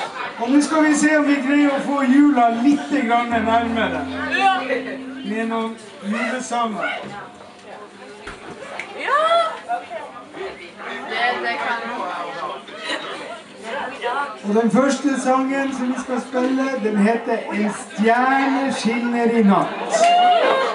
Og nå skal vi se om vi greier å få jula litt nærmere. Med noen julesanger. Ja! Det kan jeg. Og den første sangen som vi skal spille, den heter «En stjerne skinner i natt».